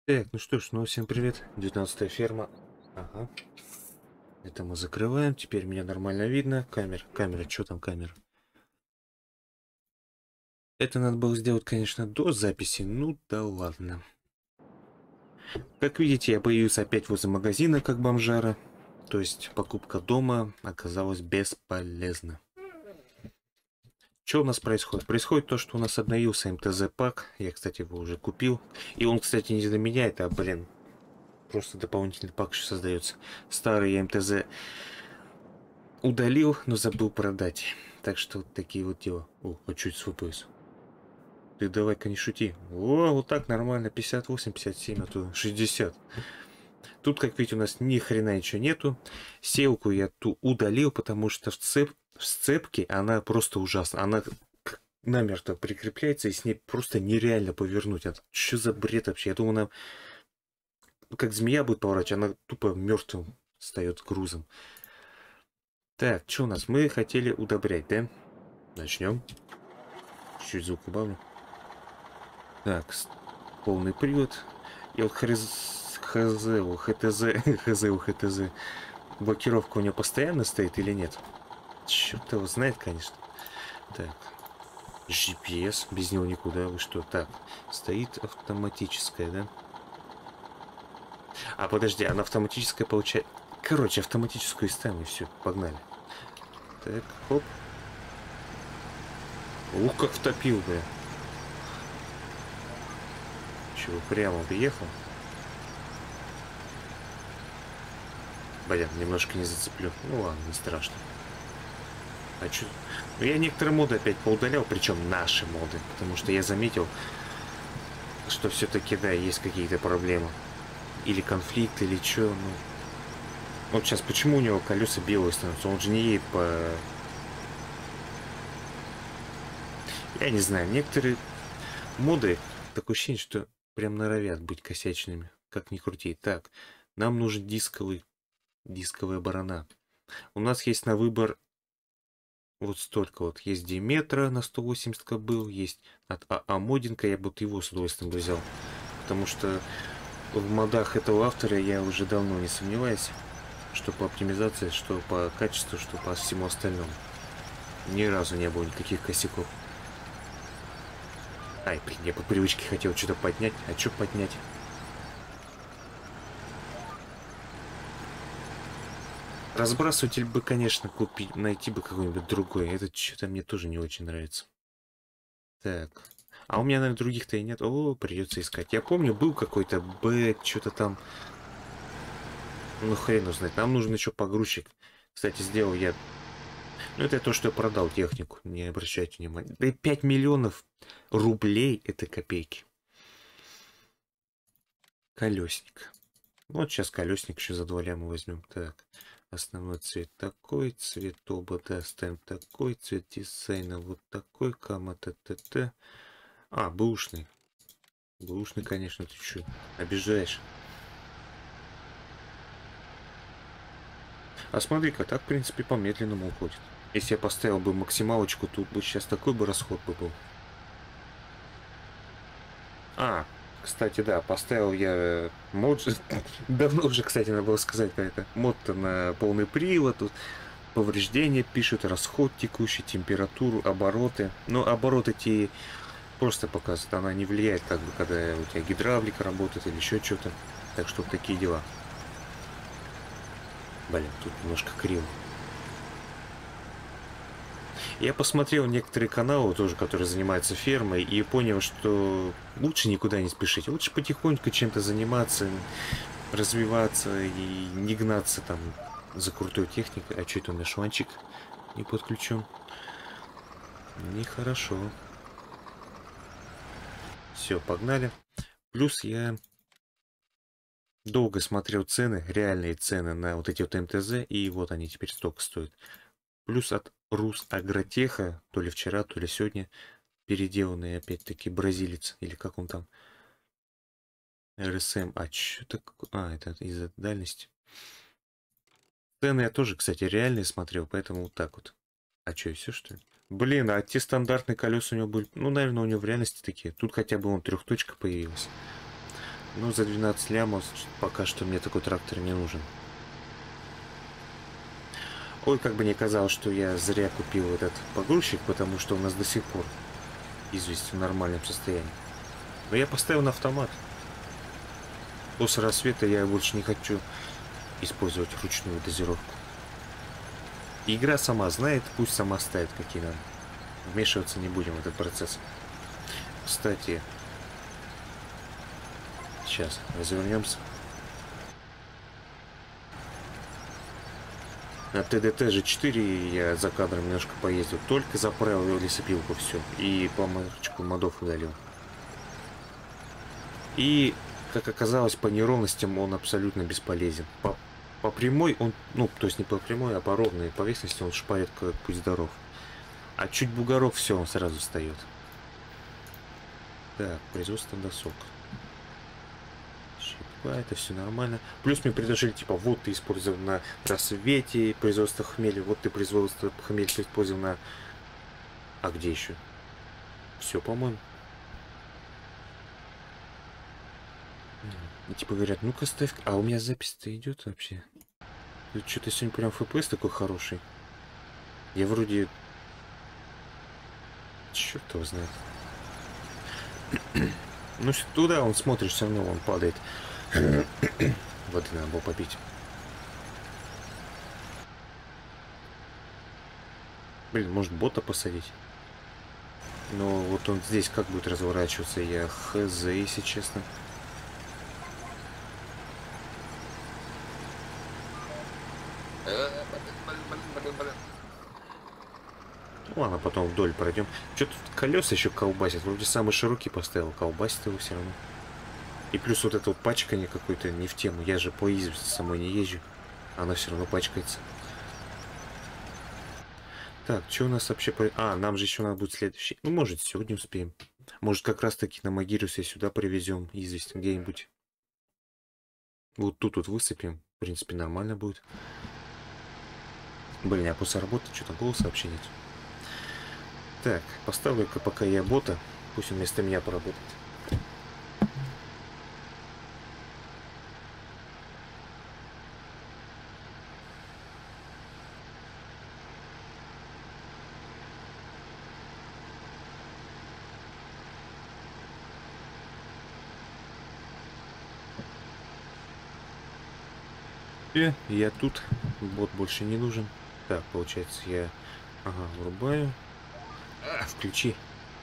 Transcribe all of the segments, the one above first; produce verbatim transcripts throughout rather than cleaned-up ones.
Так, ну что ж, ну всем привет. девятнадцатая ферма. Ага. Это мы закрываем. Теперь меня нормально видно. Камера, камера, что там камера? Это надо было сделать, конечно, до записи. Ну да ладно. Как видите, я появился опять возле магазина, как бомжара. То есть покупка дома оказалась бесполезна. Что у нас происходит? Происходит то, что у нас обновился МТЗ-пак. Я, кстати, его уже купил. И он, кстати, не для меня, это, блин, просто дополнительный пак еще создается. Старый МТЗ удалил, но забыл продать. Так что вот такие вот дела. О, а чуть с ВПС. Ты давай-ка не шути. О, вот так нормально. пятьдесят восемь, пятьдесят семь, а то шестьдесят. Тут, как видите, у нас ни хрена ничего нету. Селку я ту удалил, потому что в, цеп... в сцепке она просто ужасна. Она намертво прикрепляется, и с ней просто нереально повернуть. Это что за бред вообще? Я думаю, она как змея будет поворачивать, она тупо мертвым встает грузом. Так, что у нас? Мы хотели удобрять, да? Начнем. Чуть звук убавлю. Так, полный привод. И вот хз, хз, хтз, хз, хтз. Блокировка у него постоянно стоит или нет? Черт его знает, конечно. Так. джи пи эс. Без него никуда. Вы что? Так. Стоит автоматическая, да? А, подожди, она автоматическая получает... Короче, автоматическую ставим и все. Погнали. Так, хоп. Ух, как втопил, бля. Чего, прямо приехал? Блин, немножко не зацеплю. Ну ладно, не страшно. А чё? Ну, я некоторые моды опять поудалял, причем наши моды. Потому что я заметил, что все-таки, да, есть какие-то проблемы. Или конфликт, или что. Ну... Вот сейчас, почему у него колеса белые становятся? Он же не едет по... Я не знаю, некоторые моды, такое ощущение, что прям норовят быть косячными. Как ни крути. Так, нам нужен дисковый, дисковая барана. У нас есть на выбор вот столько вот. Есть Диметра на сто восемьдесят кобыл, есть от АА Модинка, я бы вот его с удовольствием бы взял. Потому что в модах этого автора я уже давно не сомневаюсь, что по оптимизации, что по качеству, что по всему остальному. Ни разу не было никаких косяков. Ай, блин, я по привычке хотел что-то поднять. А что поднять? Разбрасыватель бы, конечно, купить, найти бы какой-нибудь другой. Этот что-то мне тоже не очень нравится. Так. А у меня, наверное, других-то и нет. О, придется искать. Я помню, был какой-то бэк, что-то там. Ну, хрен узнать. Нам нужен еще погрузчик. Кстати, сделал я... Ну, это то, что я продал технику. Не обращайте внимания. Да и пять миллионов рублей — это копейки. Колесник. Вот сейчас колесник еще за два ляма возьмем. Так. Основной цвет такой, цвет обода оставим такой, цвет дизайна вот такой, кама ТТТ. А, бэушный. Бэушный, конечно, ты что, обижаешь. А смотри-ка, так, в принципе, по-медленному уходит. Если я поставил бы максималочку, тут бы сейчас такой бы расход бы был. А, кстати, да, поставил я мод. Давно уже, кстати, надо было сказать про это. Мод-то на полный привод. Тут повреждения пишут, расход текущий, температуру, обороты. Но обороты те просто показывают. Она не влияет, как бы, когда у тебя гидравлика работает или еще что-то. Так что вот такие дела. Блин, тут немножко криво. Я посмотрел некоторые каналы тоже, которые занимаются фермой, и понял, что лучше никуда не спешить. Лучше потихоньку чем-то заниматься, развиваться и не гнаться там за крутой техникой. А что это у меня шванчик не подключен? Нехорошо. Все, погнали. Плюс я долго смотрел цены, реальные цены на вот эти вот МТЗ, и вот они теперь столько стоят. Плюс от Русагротеха, то ли вчера, то ли сегодня, переделанный опять-таки бразилец, или как он там, эр эс эм, а что такое? А, это из-за дальности. Цены я тоже, кстати, реальные смотрел, поэтому вот так вот. А что, и все, что ли? Блин, а те стандартные колеса у него были, ну, наверное, у него в реальности такие. Тут хотя бы он трехточка появилась. Ну, за двенадцать лямов пока что мне такой трактор не нужен. Ой, как бы не казалось, что я зря купил этот погрузчик, потому что у нас до сих пор известь в нормальном состоянии. Но я поставил на автомат. После рассвета я больше не хочу использовать ручную дозировку. Игра сама знает, пусть сама ставит какие надо. Вмешиваться не будем в этот процесс. Кстати, сейчас развернемся. На Т Д Т Ж четыре я за кадром немножко поездил. Только заправил лесопилку, все. И парочку модов удалил. И, как оказалось, по неровностям он абсолютно бесполезен. По, по прямой он, ну, то есть не по прямой, а по ровной поверхности он шпарит как путь здоров. А чуть бугоров, все, он сразу встает. Так, производство досок. Это все нормально. Плюс мне предложили, типа, вот ты использовал на рассвете производство хмеля, вот ты производство хмеля использовал на... А где еще? Все, по-моему. И типа говорят, ну-ка ставь... А у меня запись-то идет вообще? Тут что-то сегодня прям эф пи эс такой хороший. Я вроде... Черт его знает. Ну, туда он смотрит, все равно он падает. Воды надо было попить. Блин, может бота посадить? Но вот он здесь как будет разворачиваться, я хз, если честно. Ладно, потом вдоль пройдем. Что тут колеса еще колбасят? Вроде самый широкий поставил, колбасит его все равно. И плюс вот это вот пачкание какое-то не в тему. Я же по извести самой не езжу. Она все равно пачкается. Так, что у нас вообще... По... А, нам же еще надо будет следующий. Ну, может, сегодня успеем. Может, как раз-таки на Магирусе сюда привезем известь где-нибудь. Вот тут вот высыпем. В принципе, нормально будет. Блин, а после работы что-то голоса вообще нет. Так, поставлю-ка пока я бота. Пусть он вместо меня поработает. И я тут. Бот больше не нужен. Так, получается, я... Ага, врубаю. А, включи.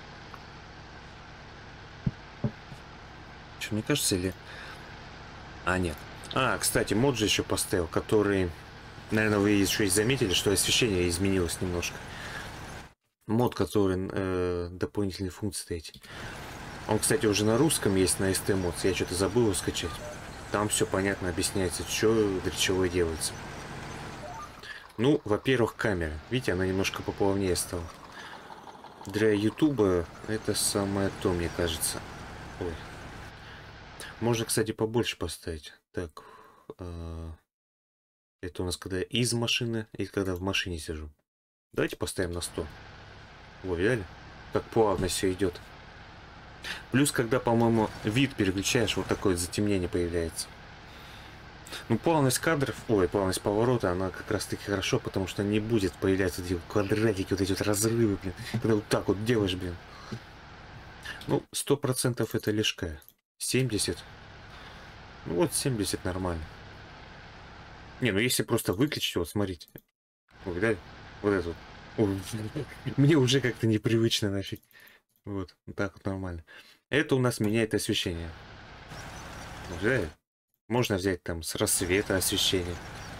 Что, мне кажется, или... А, нет. А, кстати, мод же еще поставил, который... Наверное, вы еще и заметили, что освещение изменилось немножко. Мод, который э, дополнительные функции эти. Он, кстати, уже на русском есть, на эс тэ модс. Я что-то забыл его скачать. Там все понятно объясняется, что для чего делается. Ну, во-первых, камера. Видите, она немножко поплавнее стала. Для ютуба это самое то, мне кажется. Ой. Можно, кстати, побольше поставить. Так. Э это у нас когда из машины или когда в машине сижу. Давайте поставим на сто. Во, видали? Как плавно все идет. Плюс, когда, по-моему, вид переключаешь, вот такое затемнение появляется. Ну, плавность кадров, ой, плавность поворота, она как раз таки хорошо, потому что не будет появляться эти квадратики, вот эти вот разрывы, блин. Когда вот так вот делаешь, блин. Ну, сто процентов это лишка. семьдесят. Ну, вот семьдесят нормально. Не, ну если просто выключить, вот, смотрите. Вы видали? Вот это вот. Мне уже как-то непривычно нафиг. Вот, вот так вот нормально. Это у нас меняет освещение. Видали? Можно взять там с рассвета освещение.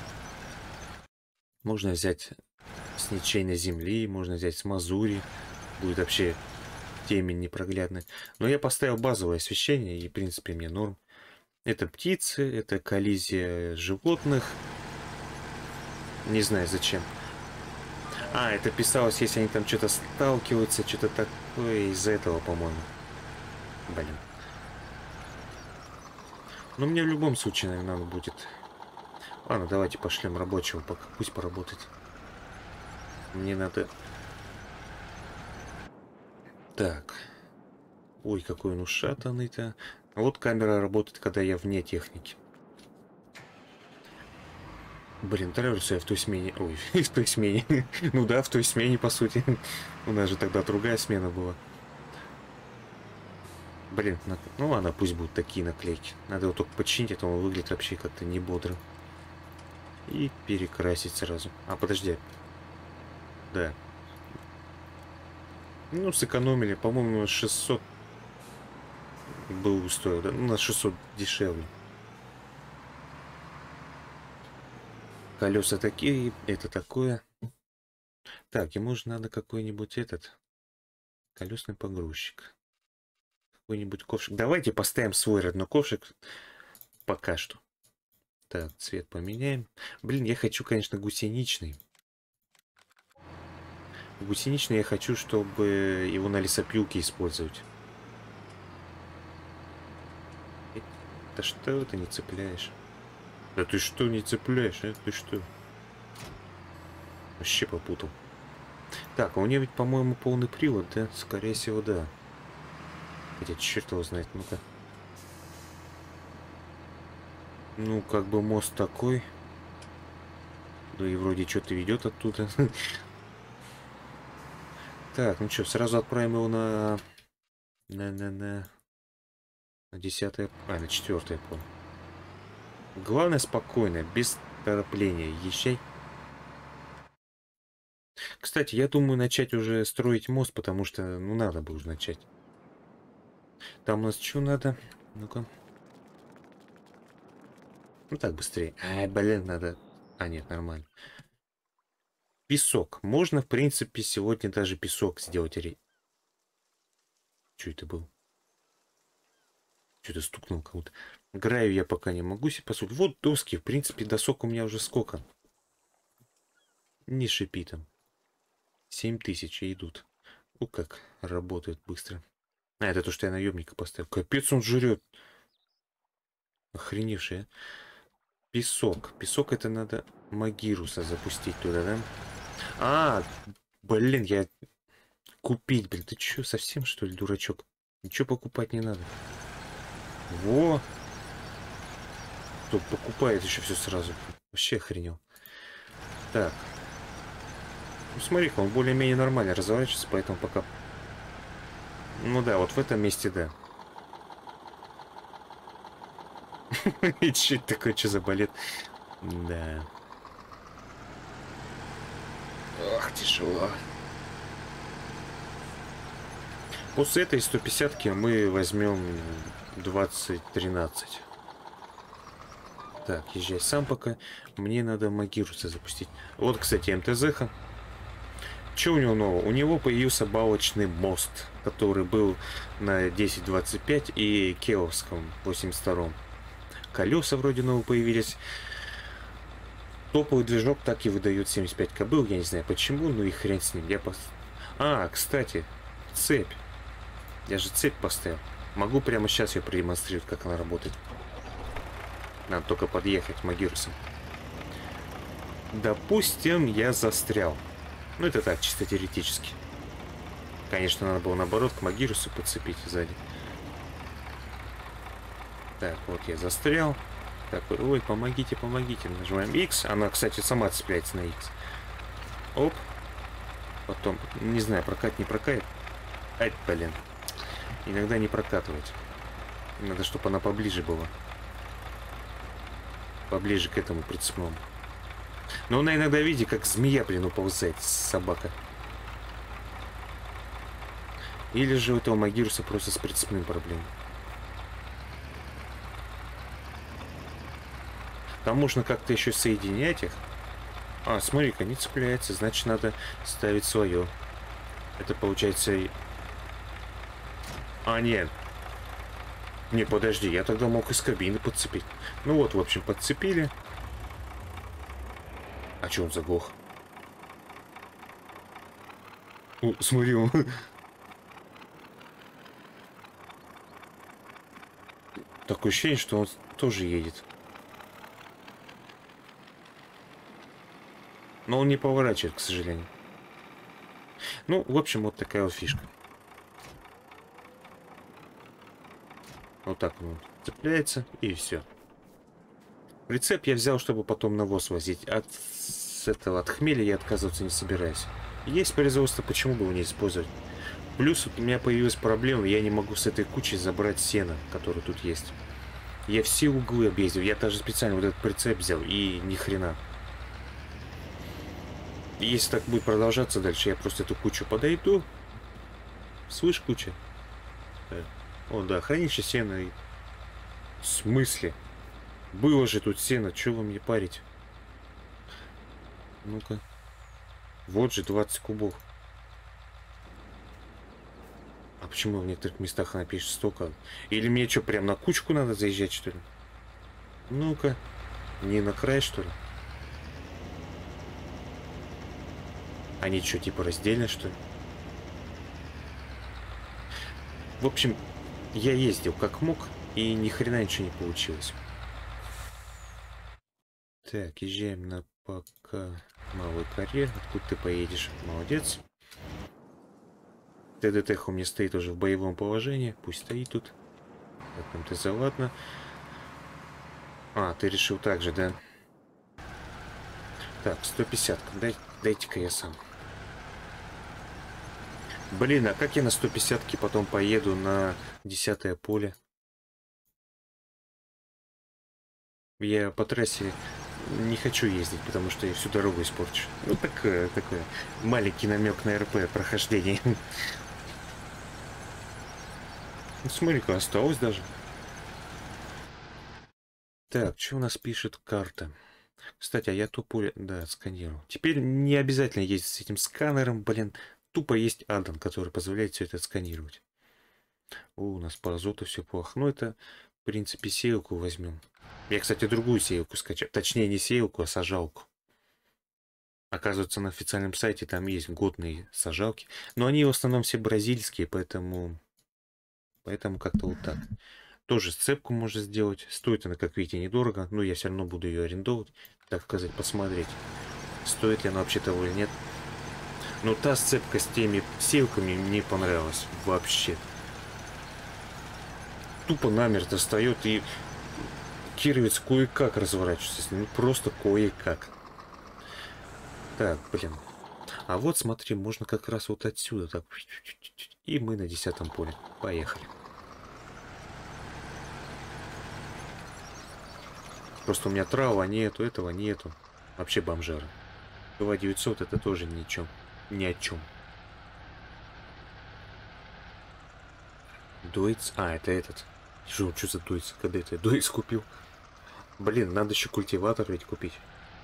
Можно взять с ничейной земли, можно взять с мазури. Будет вообще темень непроглядная. Но я поставил базовое освещение, и в принципе мне норм. Это птицы, это коллизия животных. Не знаю зачем. А, это писалось, если они там что-то сталкиваются, что-то такое, из-за этого, по-моему. Блин. Но мне в любом случае, наверное, надо будет... Ладно, давайте пошлем рабочего, пока пусть поработает. Мне надо... Так. Ой, какой он ушатанный-то. Вот камера работает, когда я вне техники. Блин, нравится я в той смене. Ой, в той смене. Ну да, в той смене, по сути. У нас же тогда другая смена была. Блин, на... ну ладно, пусть будут такие наклейки. Надо его только починить, а то он выглядит вообще как-то не бодро. И перекрасить сразу. А, подожди. Да. Ну, сэкономили. По-моему, шестьсот был стоил, да? Ну, на шестьсот дешевле. Колеса такие, это такое. Так, ему же надо какой-нибудь этот колесный погрузчик. Какой-нибудь ковшик. Давайте поставим свой родной ковшик пока что. Так, цвет поменяем. Блин, я хочу, конечно, гусеничный. Гусеничный я хочу, чтобы его на лесопилке использовать. Да что ты не цепляешь? Да ты что не цепляешь, а? Ты что? Вообще попутал. Так, а у нее ведь, по-моему, полный привод, да? Скорее всего, да. Хотя черт его знает, ну-ка. Ну, как бы мост такой. Да и вроде что-то ведет оттуда. Так, ну что, сразу отправим его на... На, на, на... На десятое... А, на четвертое, понял. Главное, спокойно, без торопления. Езжай. Кстати, я думаю начать уже строить мост, потому что, ну, надо бы уже начать. Там у нас что надо? Ну-ка. Ну, так быстрее. Ай, блин, надо... А, нет, нормально. Песок. Можно, в принципе, сегодня даже песок сделать. Что это был? Что-то стукнул кому-то. Граю я пока не могу себе посудить. Вот доски. В принципе, досок у меня уже сколько? Не шипи там. Семь тысяч идут. Ну как, работает быстро. А, это то, что я наемника поставил. Капец, он жрет. Охреневший, а. Песок. Песок это надо Магируса запустить туда, да? А, блин, я... Купить, блин. Ты что, совсем, что ли, дурачок? Ничего покупать не надо. Во! Кто покупает еще все сразу. Вообще охренел. Так. Ну, смотри-ка, он более-менее нормально разворачивается, поэтому пока... Ну да, вот в этом месте, да. И че это такое, что за балет? Да. Ах, тяжело. После этой сто пятидесятки мы возьмем двадцать тринадцать. Так, езжай сам пока. Мне надо Магируса запустить. Вот, кстати, МТЗ-ха. Что у него нового? У него появился балочный мост, который был на десять двадцать пять и Кеовском восемьдесят втором. Колеса вроде новые появились. Топовый движок так и выдает семьдесят пять кобыл. Я не знаю почему, но и хрен с ним. Я пос... А, кстати, цепь. Я же цепь поставил. Могу прямо сейчас ее продемонстрировать, как она работает. Надо только подъехать к Магирусам. Допустим, я застрял. Ну, это так, чисто теоретически. Конечно, надо было наоборот к Магирусу подцепить сзади. Так, вот я застрял. Такой, ой, помогите, помогите. Нажимаем X. Она, кстати, сама цепляется на X. Оп. Потом, не знаю, прокат, не прокатит. Ай, блин. Иногда не прокатывать. Надо, чтобы она поближе была. Поближе к этому прицепному. Но она иногда, видите, как змея, блин, уползает, собака. Или же у этого Магируса просто с прицепным проблем. Там можно как-то еще соединять их. А, смотри-ка, не цепляется, значит, надо ставить свое. Это получается... А, нет. Не, подожди, я тогда мог из кабины подцепить. Ну вот, в общем, подцепили. А че он заглох? О, смотри, он... Такое ощущение, что он тоже едет. Но он не поворачивает, к сожалению. Ну, в общем, вот такая вот фишка. Вот так он цепляется, и все. Прицеп я взял, чтобы потом навоз возить. От с этого, от хмеля я отказываться не собираюсь. Есть производство, почему бы его не использовать? Плюс вот у меня появилась проблема, я не могу с этой кучи забрать сено, которое тут есть. Я все углы объездил, я даже специально вот этот прицеп взял, и ни хрена. И если так будет продолжаться дальше, я просто эту кучу подойду. Слышь, куча? О, да, хранилище сена. В смысле? Было же тут сено, что вы мне парить? Ну-ка. Вот же двадцать кубов. А почему в некоторых местах она пишет столько? Или мне что, прям на кучку надо заезжать, что ли? Ну-ка. Не на край, что ли? Они что, типа раздельно, что ли? В общем, я ездил как мог, и ни хрена ничего не получилось. Так, езжаем на пока малый карьер. Откуда ты поедешь? Молодец. ТДТ у меня стоит уже в боевом положении. Пусть стоит тут. Так, там ты за ладно. А, ты решил так же, да? Так, сто пятьдесят. Дай, дайте-ка я сам. Блин, а как я на сто пятидесятке потом поеду на десятое поле? Я по трассе не хочу ездить, потому что я всю дорогу испорчу. Ну, такое, такое. Маленький намек на РП прохождение. Ну, смотри-ка, осталось даже. Так, что у нас пишет карта? Кстати, а я то поле... Да, сканировал. Теперь не обязательно ездить с этим сканером, блин. Тупо есть аддон, который позволяет все это отсканировать. О, у нас по азоту все плохо. Ну, это, в принципе, сеялку возьмем. Я, кстати, другую сеялку скачал. Точнее, не сеялку, а сажалку. Оказывается, на официальном сайте там есть годные сажалки. Но они в основном все бразильские, поэтому... Поэтому как-то вот так. Тоже сцепку можно сделать. Стоит она, как видите, недорого. Но я все равно буду ее арендовать. Так сказать, посмотреть, стоит ли она вообще того или нет. Но та сцепка с теми сеялками мне понравилась вообще. Тупо намертво встает, и кировец кое-как разворачивается. Ну, просто кое-как. Так, блин. А вот смотри, можно как раз вот отсюда так. И мы на десятом поле. Поехали. Просто у меня трава нету, этого нету. Вообще бомжара. два девятьсот это тоже ни о чем. Ни о чем. Дойц. А, это этот. Что, что за Дойц? Когда это я Дойц купил? Блин, надо еще культиватор ведь купить.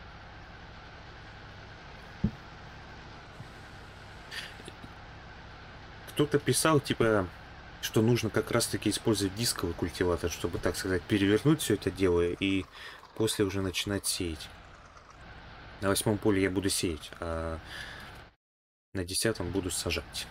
Кто-то писал, типа, что нужно как раз-таки использовать дисковый культиватор, чтобы, так сказать, перевернуть все это дело и после уже начинать сеять. На восьмом поле я буду сеять, а на десятом буду сажать.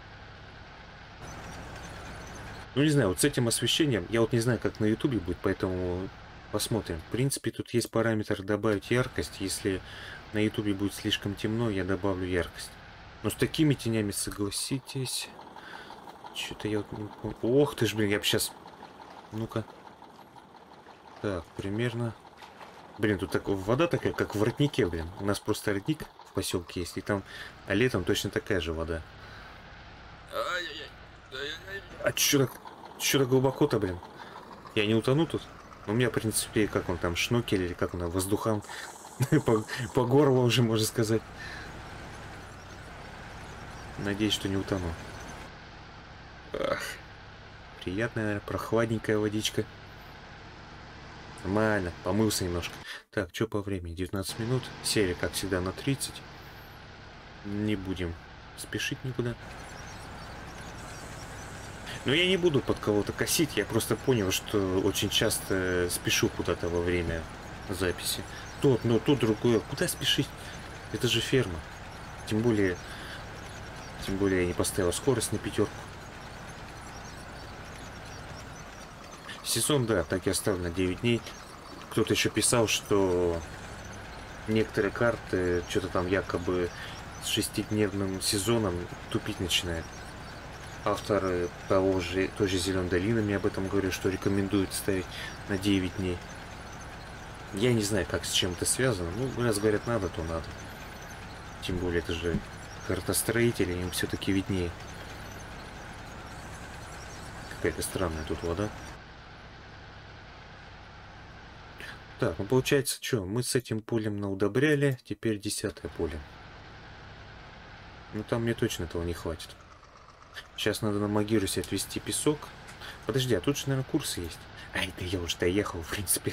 Ну, не знаю, вот с этим освещением, я вот не знаю, как на ютубе будет, поэтому посмотрим. В принципе, тут есть параметр добавить яркость. Если на ютубе будет слишком темно, я добавлю яркость. Но с такими тенями, согласитесь... Что-то я вот не помню. Ох ты ж, блин, я бы сейчас... Ну-ка. Так, примерно... Блин, тут так... вода такая, как в роднике, блин. У нас просто родник в поселке есть, и там... А летом точно такая же вода. А чё так... Чё так глубоко-то, блин? Я не утону тут? У меня, в принципе, как он там, шнокель, или как он, воздухам. по, по горлу уже, можно сказать. Надеюсь, что не утону. Ах, приятная, прохладненькая водичка. Нормально, помылся немножко. Так, что по времени? девятнадцать минут. Серия, как всегда, на тридцать. Не будем спешить никуда. Но я не буду под кого-то косить. Я просто понял, что очень часто спешу куда-то во время записи. Тот, ну, то другое. Куда спешить? Это же ферма. Тем более... Тем более я не поставил скорость на пятерку. Сезон, да, так я оставлю на девять дней. Кто-то еще писал, что некоторые карты что-то там якобы с шестидневным сезоном тупить начинают. Автор того же, той же «Зеленой долины» мне об этом говорил, что рекомендует ставить на девять дней. Я не знаю, как с чем это связано. Ну, раз говорят надо, то надо. Тем более, это же картостроители, им все-таки виднее. Какая-то странная тут вода. Так, ну получается, что, мы с этим полем наудобряли, теперь десятое поле. Ну там мне точно этого не хватит. Сейчас надо на Магирусе отвезти песок. Подожди, а тут же, наверное, курсы есть. Ай, да я уже доехал, в принципе.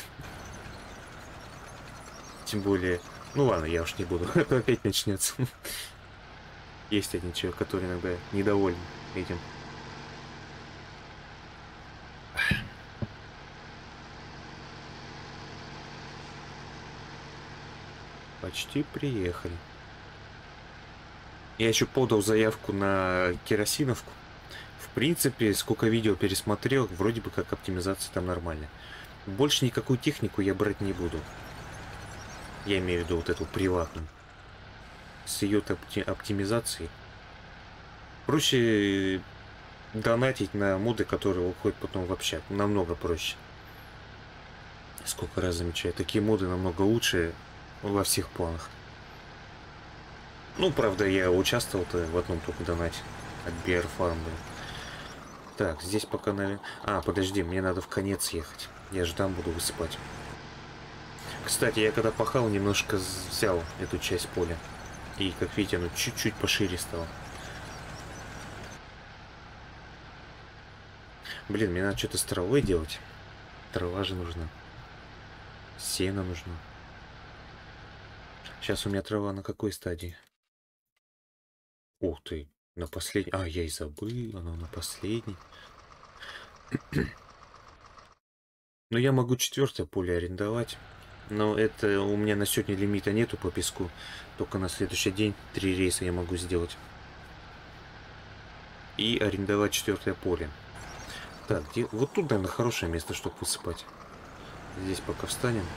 Тем более... Ну ладно, я уж не буду. Это опять начнется. Есть один человек, который иногда недоволен этим. Почти приехали. Я еще подал заявку на керосиновку. В принципе, сколько видео пересмотрел, вроде бы как оптимизация там нормальная. Больше никакую технику я брать не буду. Я имею в виду вот эту приватную. С ее опти оптимизацией. Проще донатить на моды, которые уходят потом в общак. Намного проще. Сколько раз замечаю. Такие моды намного лучше во всех планах. Ну, правда, я участвовал-то в одном только донате. От би ар Farm. Так, здесь пока, наверное... А, подожди, мне надо в конец ехать. Я же там буду высыпать. Кстати, я когда пахал, немножко взял эту часть поля. И, как видите, оно чуть-чуть пошире стало. Блин, мне надо что-то с травой делать. Трава же нужна. Сено нужно. Сейчас у меня трава на какой стадии? Ух ты, на последней. А, я и забыл, она на последней. Но я могу четвертое поле арендовать. Но это у меня на сегодня лимита нету по песку. Только на следующий день три рейса я могу сделать. И арендовать четвертое поле. Так, где... вот тут, наверное, хорошее место, чтобы высыпать. Здесь пока встанем.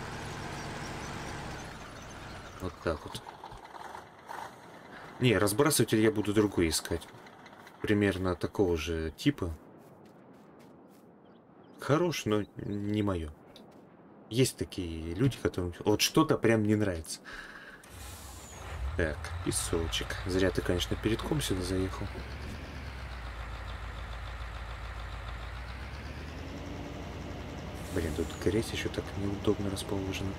Вот так вот. Не, разбрасыватель я буду другой искать. Примерно такого же типа. Хорош, но не мое. Есть такие люди, которым вот что-то прям не нравится. Так, песочек. Зря ты, конечно, передком сюда заехал. Блин, тут грязь еще так неудобно расположена.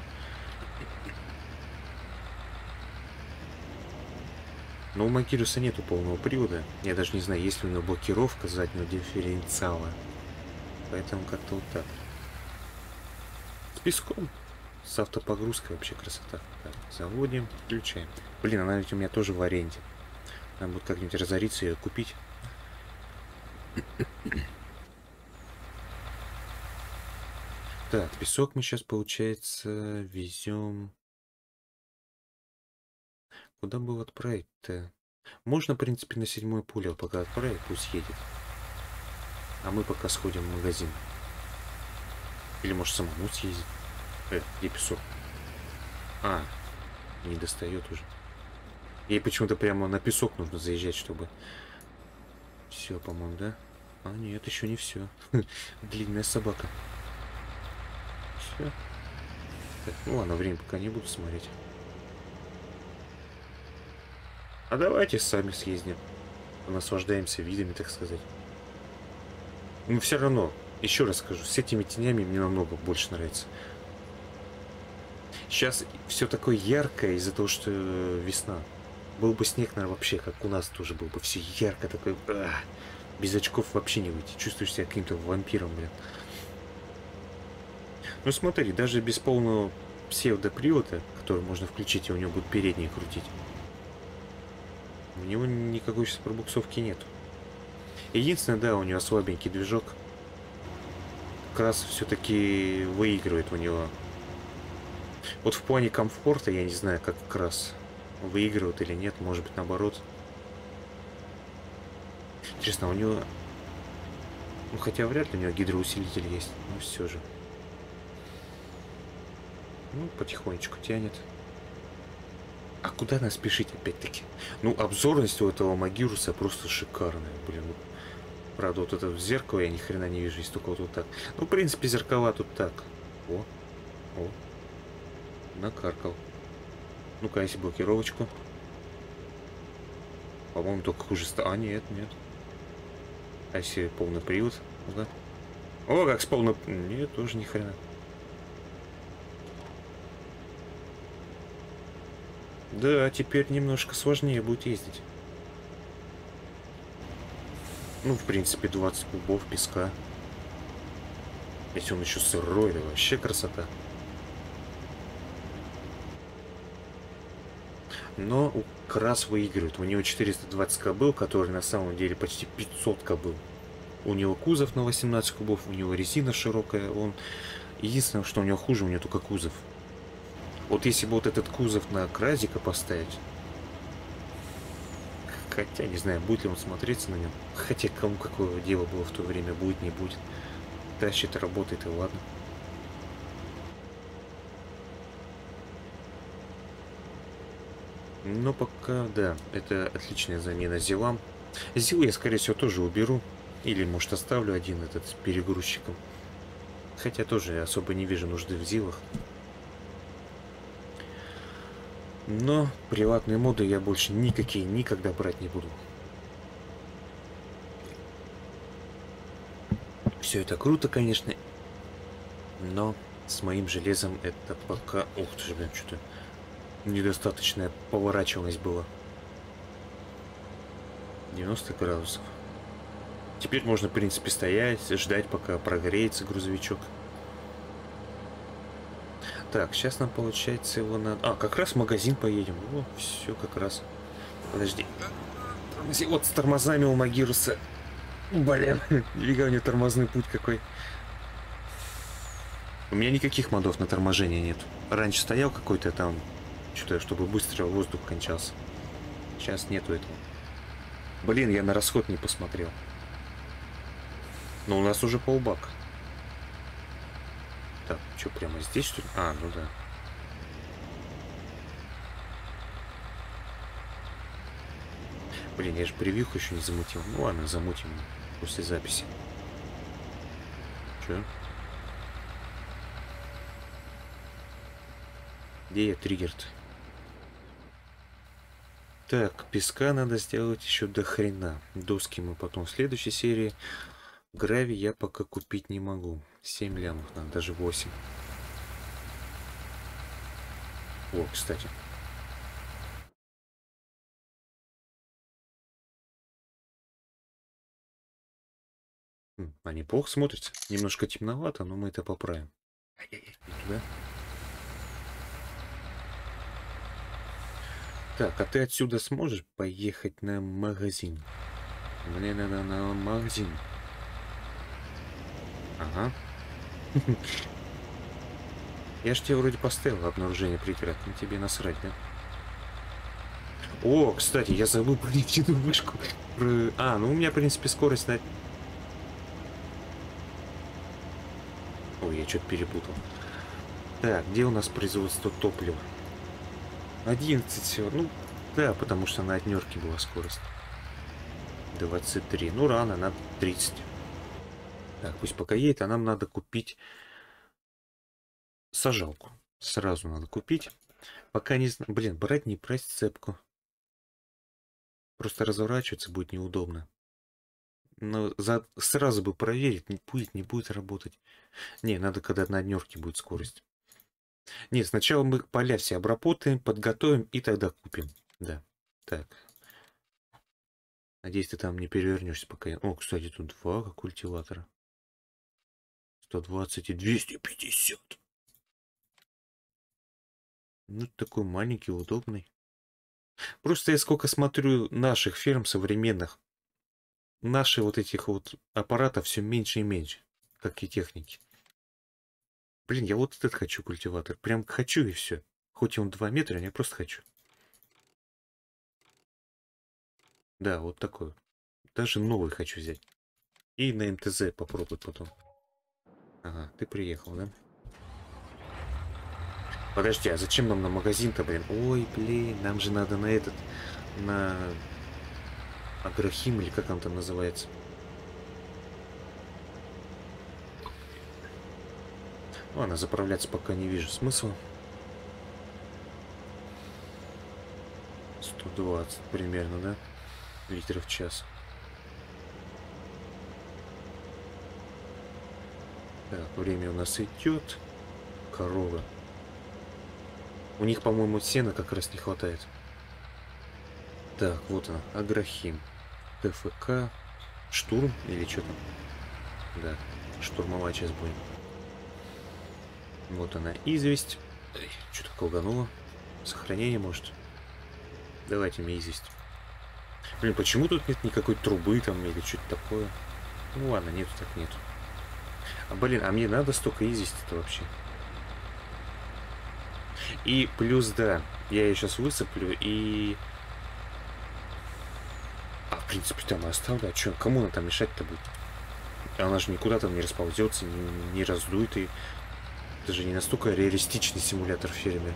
Но у Магируса нету полного привода. Я даже не знаю, есть ли у него блокировка заднего дифференциала. Поэтому как-то вот так. С песком. С автопогрузкой вообще красота. Так, заводим, включаем. Блин, она ведь у меня тоже в аренде. Надо будет как-нибудь разориться и ее купить. Так, песок мы сейчас, получается, везем. Куда бы его отправить-то? Можно, в принципе, на седьмое поле пока отправить, пусть едет. А мы пока сходим в магазин. Или может самому съездить. Э, где песок? А, не достает уже. Ей почему-то прямо на песок нужно заезжать, чтобы... Все, по-моему, да? А, нет, еще не все. Длинная собака. Все. Так, ну ладно, время пока не буду смотреть. А давайте сами съездим. Наслаждаемся видами, так сказать. Но все равно, еще раз скажу, с этими тенями мне намного больше нравится. Сейчас все такое яркое из-за того, что весна. Был бы снег, наверное, вообще, как у нас тоже был бы все ярко, такой... А, без очков вообще не выйти. Чувствуешь себя каким-то вампиром, блин. Ну смотри, даже без полного псевдопривода, который можно включить, и у него будет передние крутить. У него никакой сейчас пробуксовки нету. Единственное, да, у него слабенький движок. Как раз все-таки выигрывает у него. Вот в плане комфорта, я не знаю, как как раз выигрывает или нет. Может быть, наоборот. Интересно, у него... Ну, хотя вряд ли у него гидроусилитель есть. Но все же. Ну, потихонечку тянет. А куда нас спешить опять-таки? Ну, обзорность у этого Магируса просто шикарная, блин. Вот. Правда, вот это в зеркало я ни хрена не вижу, если только вот, вот так. Ну, в принципе, зеркала тут так. О, о, накаркал. Ну-ка, если блокировочку. По-моему, только хуже стало. А, нет, нет. А если полный привод? Ну-ка. О, как с полным... Нет, тоже ни хрена. Да, теперь немножко сложнее будет ездить. Ну, в принципе, двадцать кубов песка. Если он еще сырой, да вообще красота. Но Крас выигрывает. У него четыреста двадцать кобыл, который на самом деле почти пятьсот кобыл. У него кузов на восемнадцать кубов, у него резина широкая. Он... Единственное, что у него хуже, у него только кузов. Вот если бы вот этот кузов на Кразика поставить... Хотя, не знаю, будет ли он смотреться на нем. Хотя, кому какое дело было в то время, будет, не будет. Тащит, работает, и ладно. Но пока, да, это отличная замена Зилам. Зилу я, скорее всего, тоже уберу. Или, может, оставлю один этот с перегрузчиком. Хотя тоже особо не вижу нужды в Зилах. Но приватные моды я больше никакие никогда брать не буду. Все это круто, конечно. Но с моим железом это пока... Ух ты же, блин, что-то недостаточная поворачиваемость была. девяносто градусов. Теперь можно, в принципе, стоять, ждать, пока прогреется грузовичок. Так, сейчас нам, получается, его надо... А, как раз в магазин поедем. О, все как раз. Подожди. Вот с тормозами у Магируса. Блин, фига у него тормозной путь какой. У меня никаких модов на торможение нет. Раньше стоял какой-то там, что-то, чтобы быстро воздух кончался. Сейчас нету этого. Блин, я на расход не посмотрел. Но у нас уже полбака. Так, что, прямо здесь, что ли? А, ну да. Блин, я же превьюху еще не замутил. Ну ладно, замутим после записи. Че? Где я триггер-то? Так, песка надо сделать еще до хрена. Доски мы потом в следующей серии. Гравий я пока купить не могу. семь лямов надо, даже восемь. О, кстати. А неплохо смотрится. Немножко темновато, но мы это поправим. Ай-яй-яй, туда. Так, а ты отсюда сможешь поехать на магазин? Мне надо на магазин. Ага. Я ж тебе вроде поставил обнаружение притера. На тебе насрать, да? О, кстати, я забыл про нефтяную вышку. А, ну у меня, в принципе, скорость на... Ой, я что-то перепутал. Так, где у нас производство топлива? одиннадцать всего. Ну, да, потому что на однерке была скорость. двадцать три. Ну, рано, надо тридцать. Так, пусть пока едет, а нам надо купить сажалку. Сразу надо купить. Пока не знаю. Блин, брать не брать цепку. Просто разворачиваться будет неудобно. Но за... сразу бы проверить, не будет, не будет работать. Не, надо, когда на однерке будет скорость. Нет, сначала мы поля все обработаем, подготовим и тогда купим. Да. Так. Надеюсь, ты там не перевернешься пока я... О, кстати, тут два культиватора. сто двадцать и двести пятьдесят. Ну, такой маленький, удобный. Просто я сколько смотрю наших ферм современных, наши вот этих вот аппаратов все меньше и меньше, как и техники. Блин, я вот этот хочу культиватор. Прям хочу и все. Хоть и он два метра, я просто хочу. Да, вот такой. Даже новый хочу взять. И на МТЗ попробовать потом. Ага, ты приехал, да? Подожди, а зачем нам на магазин-то, блин? Ой, блин, нам же надо на этот, на Агрохим, или как он там называется. Ладно, заправляться пока не вижу смысла. сто двадцать примерно, да? Литров в час. Так, время у нас идет. Корова. У них, по-моему, сена как раз не хватает. Так, вот она, Агрохим. ТФК. Штурм или что там? Да, штурмовать сейчас будем. Вот она, известь. Что-то колгануло. Сохранение, может. Давайте мне известь. Блин, почему тут нет никакой трубы там или что-то такое? Ну ладно, нету так нету. А, блин, а мне надо столько извести-то вообще? И плюс, да, я ее сейчас высыплю и... А, в принципе, там и оставлю. А что, кому она там мешать-то будет? Она же никуда там не расползется, не, не раздует. И... Это же не настолько реалистичный симулятор фермера.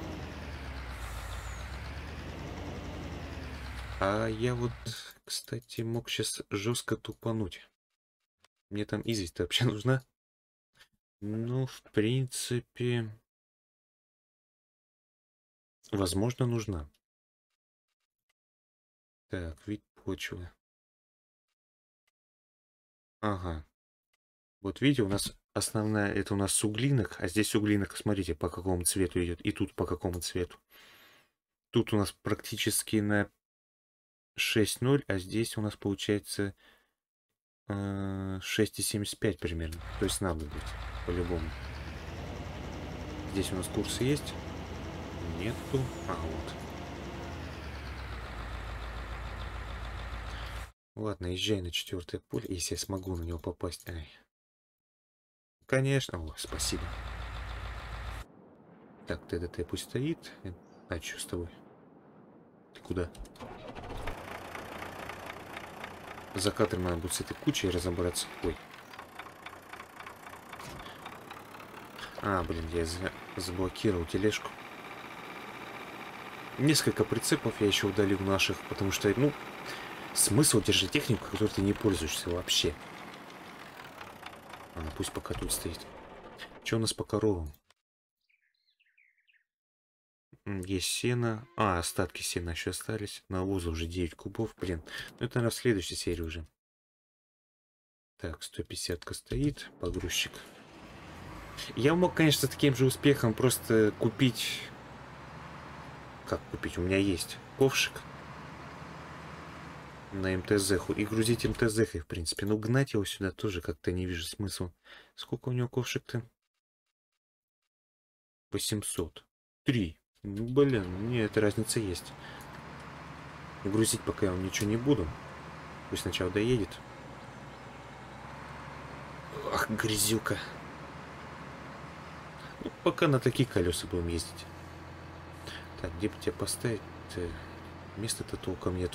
А я вот, кстати, мог сейчас жестко тупануть. Мне там известь-то вообще нужна? Ну, в принципе... Возможно, нужна. Так, вид почвы. Ага. Вот видите, у нас основная, это у нас суглинок, а здесь суглинок, смотрите, по какому цвету идет, и тут по какому цвету. Тут у нас практически на шесть ноль, а здесь у нас получается э, шесть и семьдесят пять примерно. То есть надо быть, по-любому. Здесь у нас курсы есть? Нету. А, вот. Ладно, езжай на четвертое поле, если я смогу на него попасть. Ай. Конечно. О, спасибо. Так, ТДТ пусть стоит. А что с тобой? Ты куда? За кадром надо будет с этой кучей разобраться. Ой. А, блин, я за... заблокировал тележку. Несколько прицепов я еще удалил наших, потому что, ну, смысл держать технику, которой ты не пользуешься вообще. Она пусть пока тут стоит. Что у нас по коровам? Есть сено. А, остатки сена еще остались. Навоза уже девять кубов. Блин, ну это, наверное, в следующей серии уже. Так, сто пятьдесят-ка стоит. Погрузчик. Я мог, конечно, с таким же успехом просто купить... Как купить? У меня есть ковшик. На МТЗ-ху. И грузить МТЗ-хой, в принципе. Но гнать его сюда тоже как-то не вижу смысла. Сколько у него ковшик-то? восемьсот. Три. Ну, блин, мне эта разница есть. Грузить пока я ничего не буду. Пусть сначала доедет. Ах, грязюка. Ну, пока на такие колеса будем ездить. Так, где бы тебя поставить? Места-то толком нету.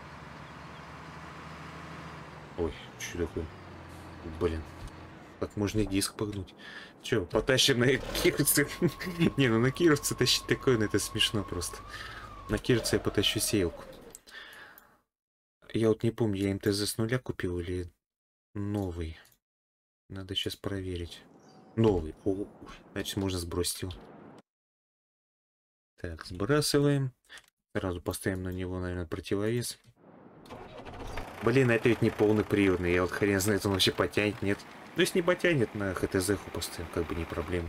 Ой, что такое? Блин. Как можно и диск погнуть? Че, потащим на Кировце? Не, ну на Кировце тащить такое, ну это смешно просто. На Кировце я потащу сеялку. Я вот не помню, я МТЗ с нуля купил или новый. Надо сейчас проверить. Новый. О, значит, можно сбросить его. Так, сбрасываем. Сразу поставим на него, наверное, противовес. Блин, это ведь не полный приводный. Я вот хрен знает, он вообще потянет, нет. Ну, если не потянет, на ХТЗ-ху поставим, как бы не проблема.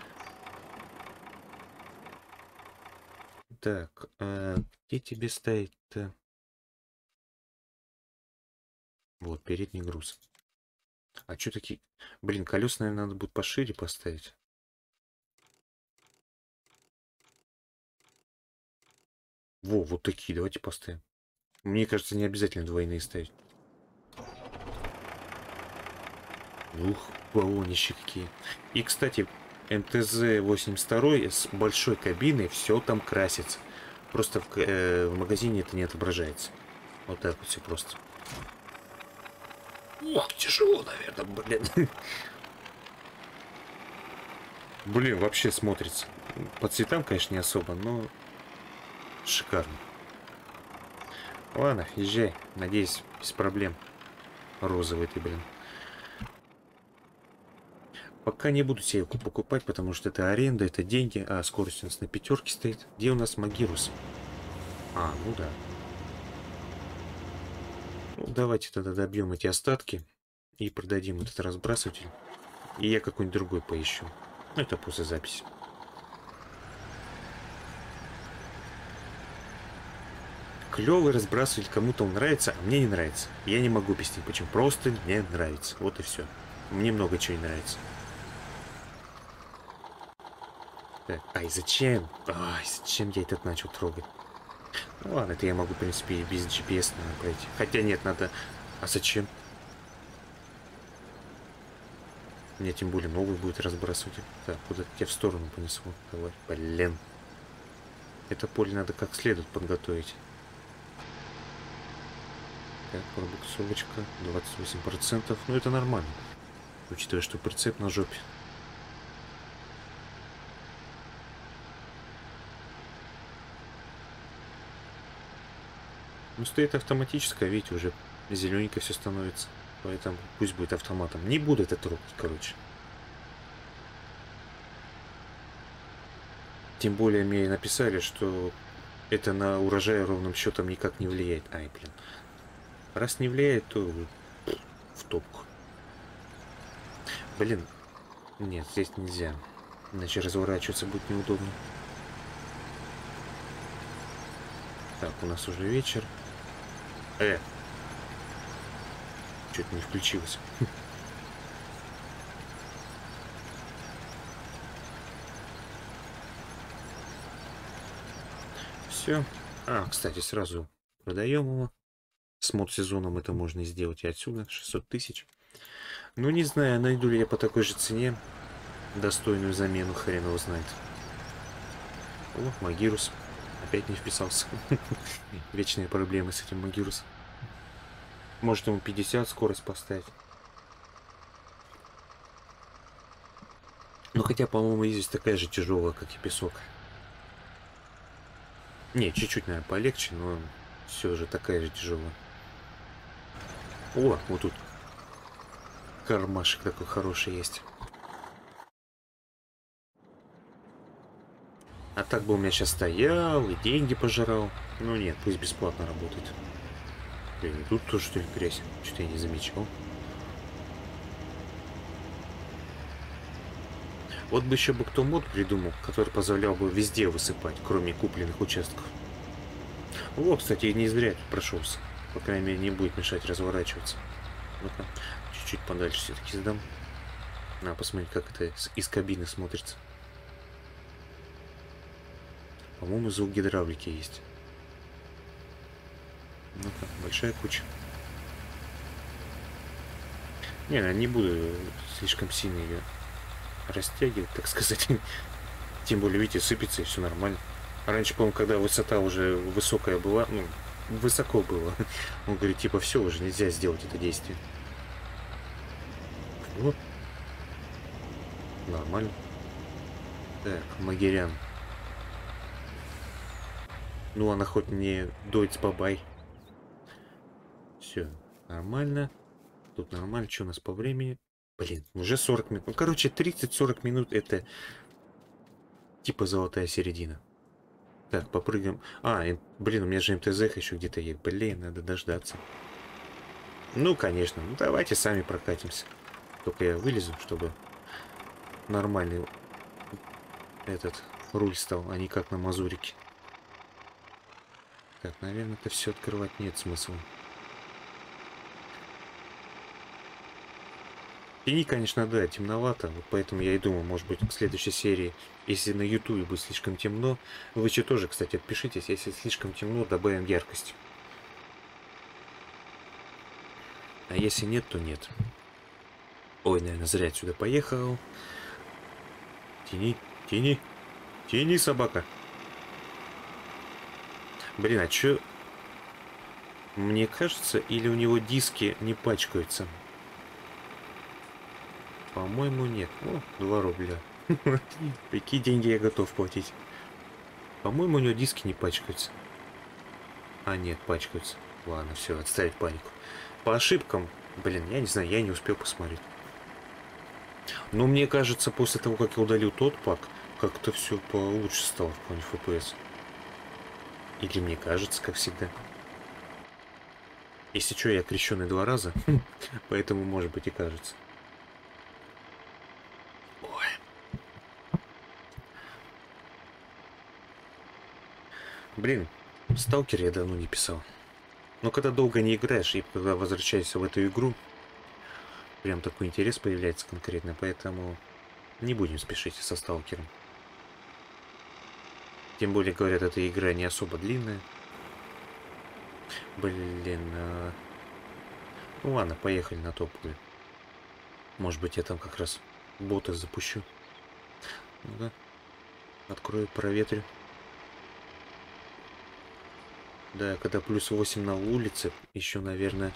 Так, а где тебе ставить-то? Вот, передний груз. А что такие? Блин, колеса, наверное, надо будет пошире поставить. Во, вот такие, давайте поставим. Мне кажется, не обязательно двойные ставить. Ух, баллонищи какие. И, кстати, МТЗ восемьдесят два с большой кабиной, все там красится. Просто в, э, в магазине это не отображается. Вот так вот все просто. Ох, тяжело, наверное, блин. Блин, вообще смотрится. По цветам, конечно, не особо, но шикарно. Ладно, езжай. Надеюсь, без проблем. Розовый ты, блин. Пока не буду себе покупать, потому что это аренда, это деньги, а скорость у нас на пятерке стоит. Где у нас Магирус? А, ну да. Ну, давайте тогда добьем эти остатки и продадим этот разбрасыватель. И я какой-нибудь другой поищу. Ну, это после записи. Клевый разбрасыватель, кому-то он нравится, а мне не нравится. Я не могу объяснить, почему. Просто мне нравится. Вот и все. Мне много чего не нравится. Так, ай, зачем? Ай, зачем я этот начал трогать? Ну ладно, это я могу, в принципе, и без джи пи эс наверное, пройти. Хотя нет, надо... А зачем? Мне тем более новый будет разбрасывать. Так, куда-то тебя в сторону понесло. Давай, блин. Это поле надо как следует подготовить. Так, пробуксовочка. двадцать восемь процентов. Ну, это нормально. Учитывая, что прицеп на жопе. Ну, стоит автоматическая, видите, уже зелененько все становится. Поэтому пусть будет автоматом. Не буду это трогать, короче. Тем более мне написали, что это на урожай ровным счетом никак не влияет. Ай, блин. Раз не влияет, то в топку. Блин. Нет, здесь нельзя. Иначе разворачиваться будет неудобно. Так, у нас уже вечер. Э. Что-то не включилось. Все. А, кстати, сразу продаем его. С мод-сезоном это можно сделать и отсюда. шестьсот тысяч. Ну, не знаю, найду ли я по такой же цене достойную замену, хрен его знает. О, Магирус. Опять не вписался. Вечные проблемы с этим Магирусом. Может ему пятьдесят скорость поставить. Ну хотя, по-моему, здесь такая же тяжелая, как и песок. Не, чуть-чуть, наверное, полегче, но все же такая же тяжелая. О, вот тут кармашек такой хороший есть. А так бы у меня сейчас стоял и деньги пожирал. Ну нет, пусть бесплатно работает. Блин, и тут тоже что ли грязь? Что-то я не замечал. Вот бы еще бы кто мод придумал, который позволял бы везде высыпать, кроме купленных участков. О, кстати, я не зря тут прошелся. По крайней мере, не будет мешать разворачиваться. Ну-ка, чуть-чуть подальше все-таки сдам. На, посмотреть, как это из кабины смотрится. По-моему, звук гидравлики есть. Ну-ка, большая куча. Не, я не буду слишком сильно ее растягивать, так сказать. Тем более, видите, сыпется и все нормально. Раньше, по-моему, когда высота уже высокая была, ну, высоко было, он говорит, типа, все, уже нельзя сделать это действие. Вот. Нормально. Так, Магирян. Ну, она хоть не дойц бабай. Все, нормально. Тут нормально. Что у нас по времени? Блин, уже сорок минут. Ну, короче, тридцать-сорок минут это типа золотая середина. Так, попрыгаем. А, и, блин, у меня же эм тэ зэ еще где-то есть. Блин, надо дождаться. Ну, конечно. Ну, давайте сами прокатимся. Только я вылезу, чтобы нормальный этот руль стал, а не как на мазурике. Так, наверное, это все открывать нет смысла. Тени, конечно, да, темновато, вот поэтому я и думал, может быть, к следующей серии, если на ютубе будет слишком темно, вы еще тоже, кстати, отпишитесь, если слишком темно, добавим яркость. А если нет, то нет. Ой, наверное, зря отсюда поехал. Тени, тени, тени, собака. Блин, а чё? Мне кажется, или у него диски не пачкаются? По-моему, нет. О, два рубля. Какие деньги я готов платить? По-моему, у него диски не пачкаются. А, нет, пачкаются. Ладно, все, отставить панику. По ошибкам, блин, я не знаю, я не успел посмотреть. Но мне кажется, после того, как я удалил тот пак, как-то все получше стало в плане эф пи эс. Или мне кажется, как всегда. Если что, я крещеный два раза, поэтому, может быть, и кажется. Ой. Блин, Сталкер я давно не писал. Но когда долго не играешь и когда возвращаешься в эту игру, прям такой интерес появляется конкретно, поэтому не будем спешить со Сталкером. Тем более, говорят, эта игра не особо длинная. Блин, а... ну ладно, поехали на топовый. Может быть, я там как раз бота запущу. Ну-ка. Открою, проветрю. Да, когда плюс восемь на улице, еще, наверное,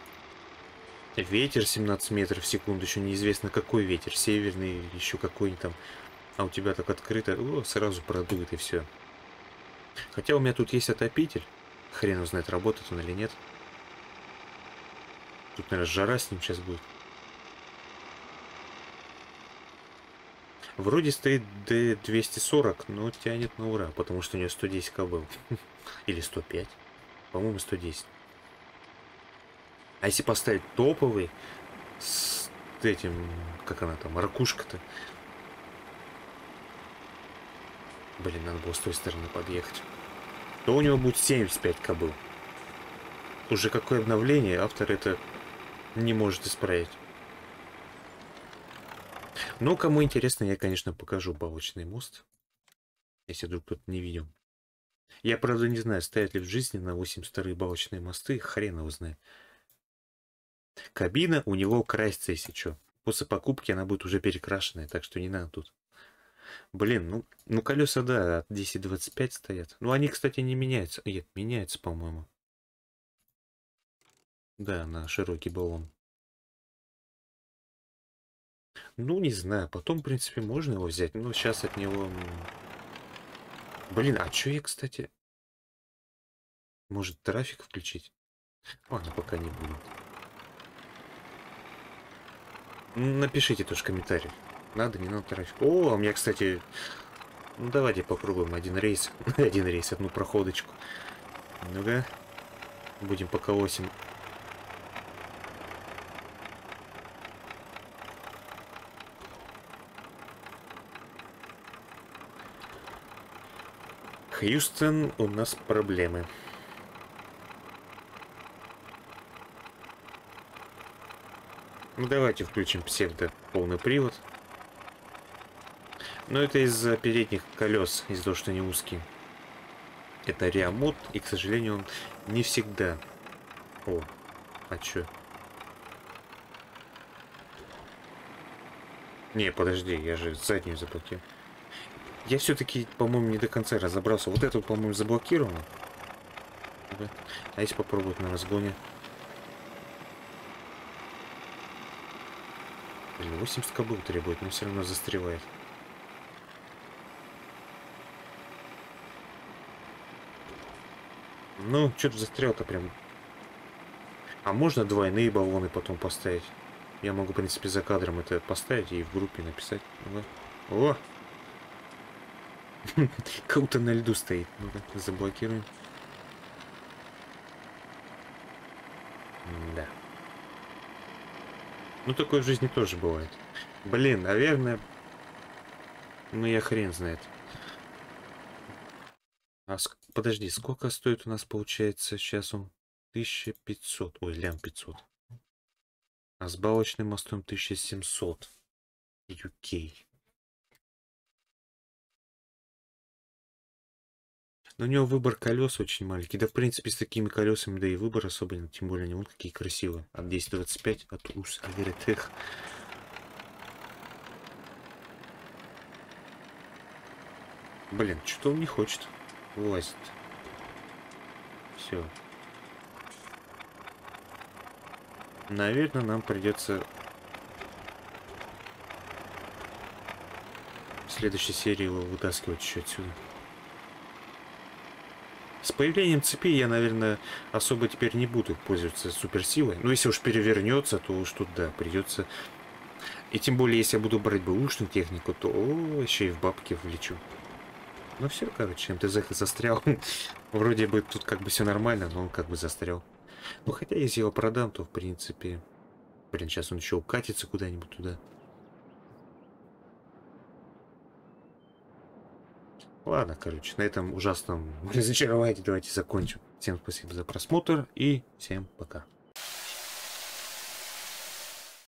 ветер семнадцать метров в секунду. Еще неизвестно, какой ветер. Северный, еще какой-нибудь там. А у тебя так открыто. О, сразу продует и все. Хотя у меня тут есть отопитель. Хрен узнает, работает он или нет. Тут, наверное, жара с ним сейчас будет. Вроде стоит дэ двести сорок, но тянет на ура, потому что у нее сто десять кобыл. Или сто пять. По-моему, сто десять. А если поставить топовый с этим, как она там, ракушка-то. Блин, надо было с той стороны подъехать. То у него будет семьдесят пять кобыл. Уже какое обновление, автор это не может исправить. Но кому интересно, я, конечно, покажу балочный мост. Если вдруг кто-то не видел. Я, правда, не знаю, стоят ли в жизни на восемьдесят вторые балочные мосты. Хрен его знает. Кабина у него красится, если что. После покупки она будет уже перекрашенная, так что не надо тут. Блин, ну, ну колеса, да, от десять двадцать пять стоят. Ну, они, кстати, не меняются. Нет, меняются, по-моему. Да, на широкий баллон. Ну, не знаю. Потом, в принципе, можно его взять. Но сейчас от него... Блин, а что я, кстати... Может, трафик включить? Ладно, пока не буду. Напишите тоже комментарий. Надо, не надо трафик. О, у меня, кстати... Ну, давайте попробуем один рейс. Один рейс, одну проходочку. Ну-ка. Будем по колосим. Хьюстон, у нас проблемы. Ну, давайте включим псевдо полный привод. Но это из-за передних колес, из-за того, что они узкие. Это реамод, и, к сожалению, он не всегда. О, а чё? Не, подожди, я же заднюю заблокировал. Я все-таки, по-моему, не до конца разобрался. Вот это, по-моему, заблокировано. А если попробовать на разгоне? Блин, восемьдесят кобыл требует, но все равно застревает. Ну, что-то застрял-то прям. А можно двойные баллоны потом поставить? Я могу, в принципе, за кадром это поставить и в группе написать. О! Как-то на льду стоит. Ну-ка, заблокируем. Да. Ну, такое в жизни тоже бывает. Блин, наверное... Ну, я хрен знает. А ск... подожди, сколько стоит у нас, получается, сейчас он? тысяча пятьсот. Ой, лям пятьсот. А с балочным мостом тысяча семьсот. ю кей. Но у него выбор колес очень маленький. Да, в принципе, с такими колесами, да и выбор особенно. Тем более, они вон какие красивые. От десять двадцать пять, от ус, Аверетех. Блин, что-то он не хочет вылазить. Все. Наверное, нам придется... В следующей серии его вытаскивать еще отсюда. С появлением цепи я, наверное, особо теперь не буду пользоваться суперсилой. Но если уж перевернется, то уж тут, да, придется. И тем более, если я буду брать бэушную технику, то о, еще и в бабки влечу. Ну все, короче, МТЗ застрял. Вроде бы тут как бы все нормально, но он как бы застрял. Ну хотя, если я его продам, то в принципе... Блин, сейчас он еще укатится куда-нибудь туда. Ладно, короче, на этом ужасном разочаровании давайте закончим. Всем спасибо за просмотр и всем пока.